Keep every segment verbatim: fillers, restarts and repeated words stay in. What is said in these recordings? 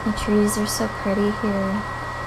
The trees are so pretty here.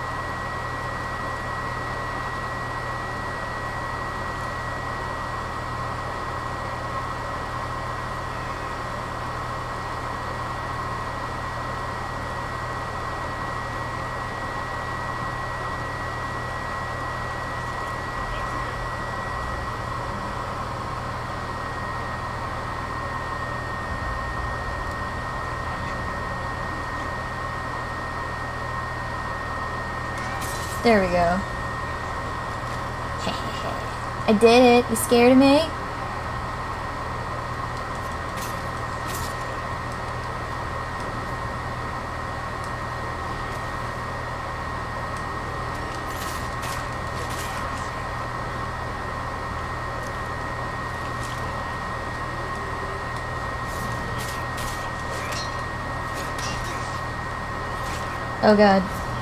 There we go. I did it. You scared of me? Oh god.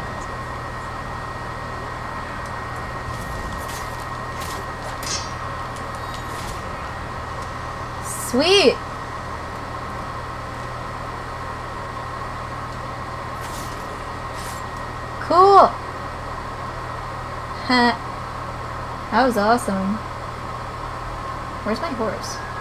Sweet! Cool! Ha! That was awesome. Where's my horse?